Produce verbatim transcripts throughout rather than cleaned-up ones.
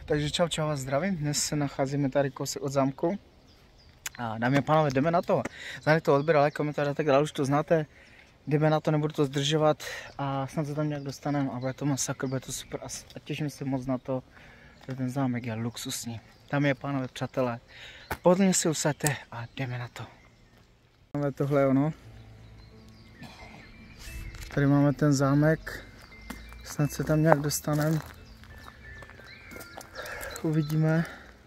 Takže čau, čau, vás zdravím. Dnes se nacházíme tady kousek od zámku. A dámy a pánové, jdeme na to. Znáte to odběr, like, komentář a tak dále, už to znáte. Jdeme na to, nebudu to zdržovat a snad se tam nějak dostaneme a bude to masakr, bude to super a těším se moc na to, že ten zámek je luxusní. Dámy a pánové, přátelé, pohodlně si usaďte a jdeme na to. Máme tohle je ono. Tady máme ten zámek, snad se tam nějak dostaneme. Uvidíme.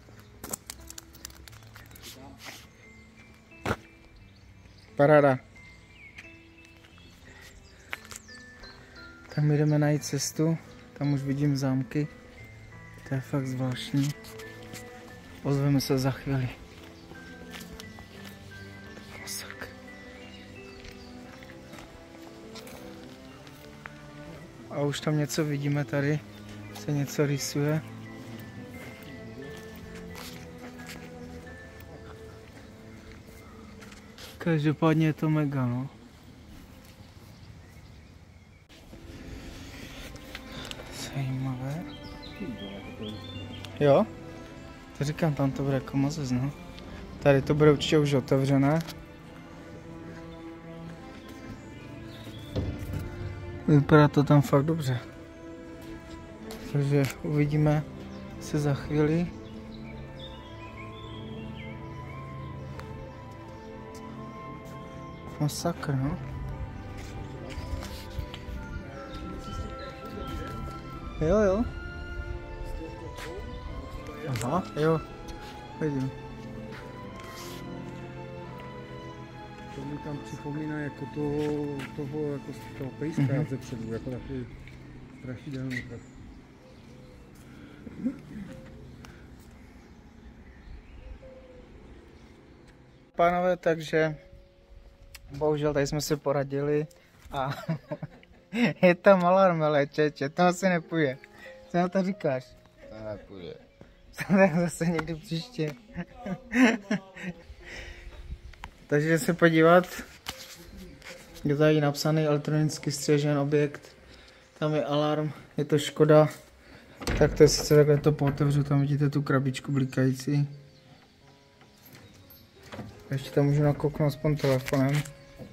Paráda. Tam jdeme najít cestu, tam už vidím zámky. To je fakt zvláštní. Ozveme se za chvíli. Masak. A už tam něco vidíme tady, se něco rýsuje. Každopádně je to mega, no. Zajímavé. Jo? To říkám, tam to bude jako mazec, no. Tady to bude určitě už otevřené. Vypadá to tam fakt dobře. Takže uvidíme se za chvíli. Masakr, no. Jo, jo. Aha, jo. Vidím. To mi tam připomíná jako to, toho, jako z toho pejska mm-hmm. ze předu, jako takový strašidelný. Pánové, takže bohužel tady jsme si poradili a je tam alarm, ale čeče, to asi nepůjde. Co na to říkáš? To nepůjde. Tak zase někdy příště. Takže se podívat, je tady napsaný elektronicky střežen objekt, tam je alarm, je to Škoda, tak to je sice takhle to pootevřu, tam vidíte tu krabičku blikající. Ještě tam můžu nakouknout aspoň telefonem.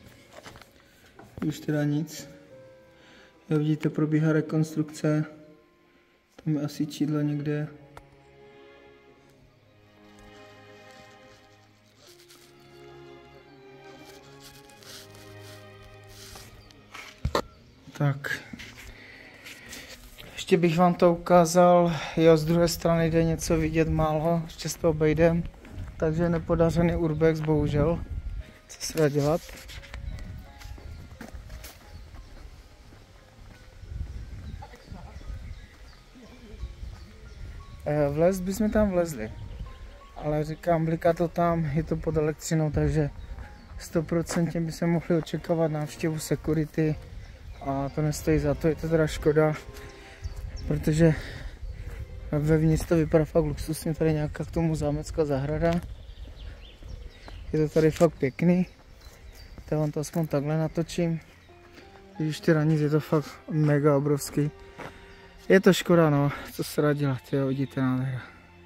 Už teda nic. Jak vidíte, probíhá rekonstrukce. Tam je asi čidlo někde. Tak. Ještě bych vám to ukázal. Jo, z druhé strany jde něco vidět málo. Ještě to obejdem. Takže nepodařený urbex, bohužel. Co se dá dělat? Vlez bychom tam vlezli. Ale říkám, bliká to tam, je to pod elektřinou, takže sto procent by se mohli očekávat návštěvu security. A to nestojí za to, je to teda škoda. Protože vevnitř to vypadá fakt luxusně, tady nějaká k tomu zámecká zahrada. Je to tady fakt pěkný. Tak vám to aspoň takhle natočím. Když teda nic, je to fakt mega obrovský. Je to škoda, no, co se dá dělat, jo, vidíte nádhera.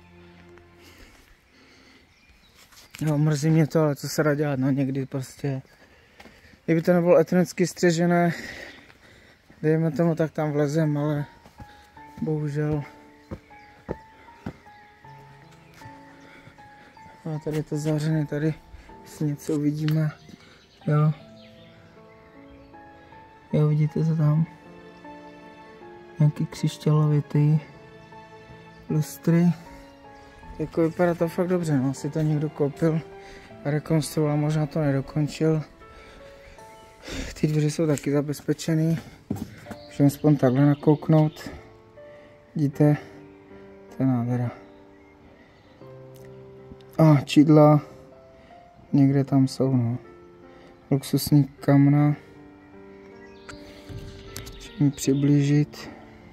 No, mrzí mě to, ale co se dá dělat, no, někdy prostě. Kdyby to nebylo elektronicky střežené, dejme tomu, tak tam vlezem, ale bohužel. A tady je to zavřené, tady si něco uvidíme, jo. Jo, vidíte to tam? Nějaký křišťálovitý lustry. Jako vypadá to fakt dobře, no, si to někdo koupil a rekonstruoval, možná to nedokončil. Ty dveře jsou taky zabezpečený. Můžeme aspoň takhle nakouknout. Vidíte? To je nádhera. A čidla někde tam jsou, no. Luxusní kamna. Můžeme přiblížit.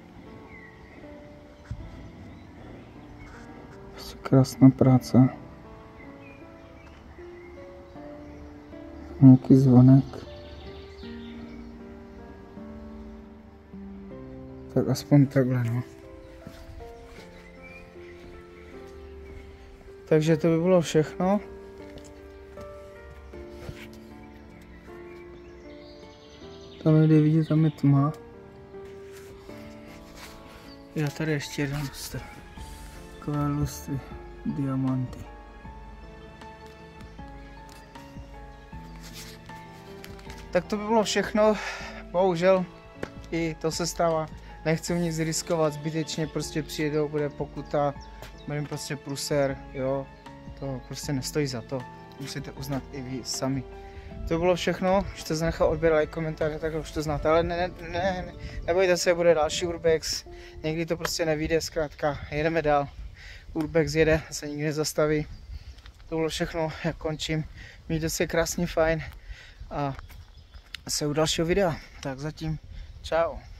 Krásná práce. Nějaký zvonek. Tak aspoň takhle, no. Takže to by bylo všechno. Tam jde vidět, tam je tma. Já tady ještě jeden lustr. Takové lustry, diamanty. Tak to by bylo všechno. Bohužel i to se stává. Nechci nic riskovat zbytečně, prostě přijedou, bude pokuta, bude prostě pruser, jo. To prostě nestojí za to. Musíte uznat i vy sami. To bylo všechno, už to zanechal odběr, like, komentáře, takhle už to znáte, ale ne, ne, ne, nebojte se, bude další Urbex, někdy to prostě nevyjde, zkrátka, jedeme dál, Urbex jede, se nikdy nezastaví, to bylo všechno, jak končím, mějte se krásně, fajn a se u dalšího videa, tak zatím, čau.